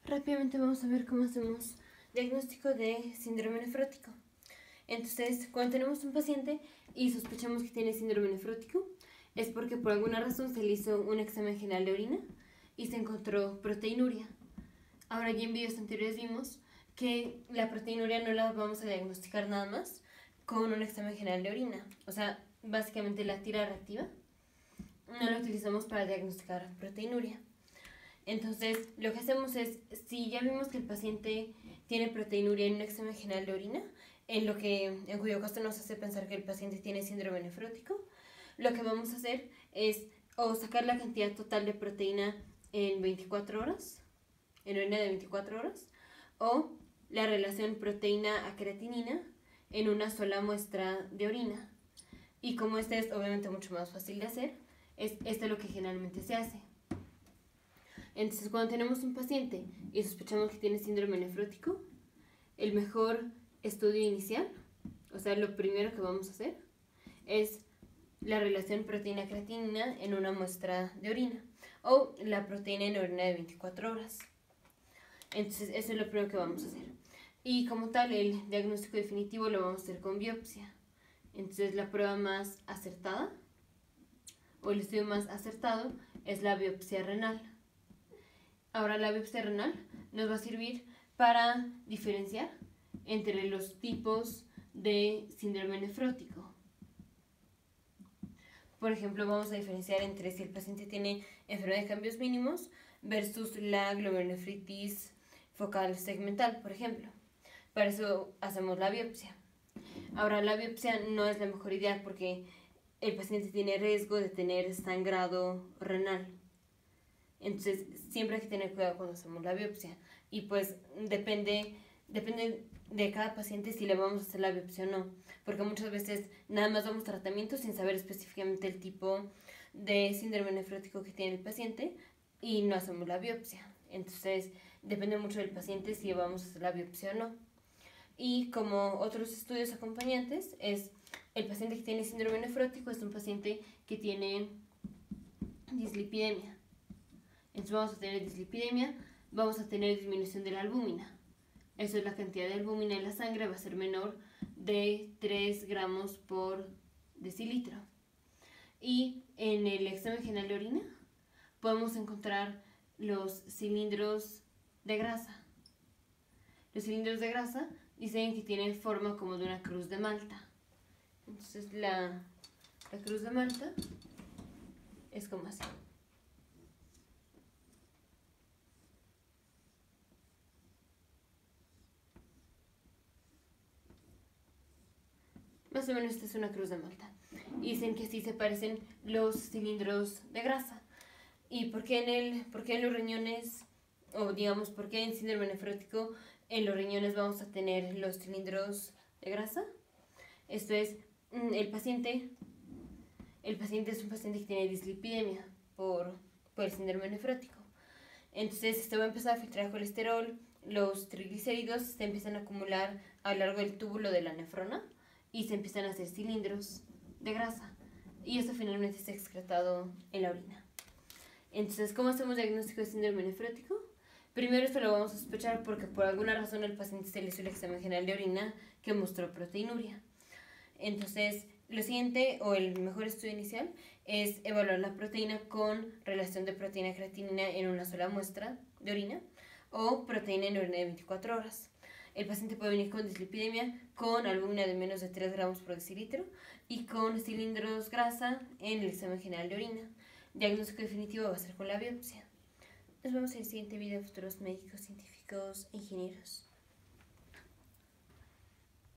Rápidamente vamos a ver cómo hacemos diagnóstico de síndrome nefrótico. Entonces, cuando tenemos un paciente y sospechamos que tiene síndrome nefrótico, es porque por alguna razón se le hizo un examen general de orina y se encontró proteinuria. Ahora ya en videos anteriores vimos que la proteinuria no la vamos a diagnosticar nada más con un examen general de orina. O sea, básicamente la tira reactiva no la utilizamos para diagnosticar proteinuria. Entonces, lo que hacemos es, si ya vimos que el paciente tiene proteinuria en un examen general de orina, en cuyo caso nos hace pensar que el paciente tiene síndrome nefrótico, lo que vamos a hacer es o sacar la cantidad total de proteína en 24 horas, en orina de 24 horas, o la relación proteína a creatinina en una sola muestra de orina. Y como este es obviamente mucho más fácil de hacer, esto es lo que generalmente se hace. Entonces, cuando tenemos un paciente y sospechamos que tiene síndrome nefrótico, el mejor estudio inicial, o sea, lo primero que vamos a hacer, es la relación proteína-creatinina en una muestra de orina, o la proteína en orina de 24 horas. Entonces, eso es lo primero que vamos a hacer. Y como tal, el diagnóstico definitivo lo vamos a hacer con biopsia. Entonces, la prueba más acertada, o el estudio más acertado, es la biopsia renal. Ahora, la biopsia renal nos va a servir para diferenciar entre los tipos de síndrome nefrótico. Por ejemplo, vamos a diferenciar entre si el paciente tiene enfermedad de cambios mínimos versus la glomerulonefritis focal segmental, por ejemplo. Para eso hacemos la biopsia. Ahora, la biopsia no es la mejor idea porque el paciente tiene riesgo de tener sangrado renal. Entonces, siempre hay que tener cuidado cuando hacemos la biopsia. Y pues depende de cada paciente si le vamos a hacer la biopsia o no. Porque muchas veces nada más damos tratamiento sin saber específicamente el tipo de síndrome nefrótico que tiene el paciente y no hacemos la biopsia. Entonces, depende mucho del paciente si vamos a hacer la biopsia o no. Y como otros estudios acompañantes, es el paciente que tiene síndrome nefrótico es un paciente que tiene dislipidemia. Entonces vamos a tener dislipidemia, vamos a tener disminución de la albúmina. Eso es la cantidad de albúmina en la sangre, va a ser menor de 3 gramos por decilitro. Y en el examen general de orina podemos encontrar los cilindros de grasa. Los cilindros de grasa dicen que tienen forma como de una cruz de Malta. Entonces la cruz de Malta es como así. Más o menos esta es una cruz de Malta. Y dicen que así se parecen los cilindros de grasa. ¿Y por qué en los riñones, o digamos, por qué en síndrome nefrótico en los riñones vamos a tener los cilindros de grasa? Esto es, el paciente es un paciente que tiene dislipidemia por el síndrome nefrótico. Entonces, se va a empezar a filtrar colesterol, los triglicéridos se empiezan a acumular a lo largo del túbulo de la nefrona y se empiezan a hacer cilindros de grasa. Y esto finalmente está excretado en la orina. Entonces, ¿cómo hacemos diagnóstico de síndrome nefrótico? Primero esto lo vamos a sospechar porque por alguna razón el paciente se le hizo el examen general de orina que mostró proteinuria. Entonces, lo siguiente o el mejor estudio inicial es evaluar la proteína con relación de proteína-creatinina en una sola muestra de orina o proteína en orina de 24 horas. El paciente puede venir con dislipidemia, con albúmina de menos de 3 gramos por decilitro y con cilindros grasa en el examen general de orina. Diagnóstico definitivo va a ser con la biopsia. Nos vemos en el siguiente video, futuros médicos, científicos e ingenieros.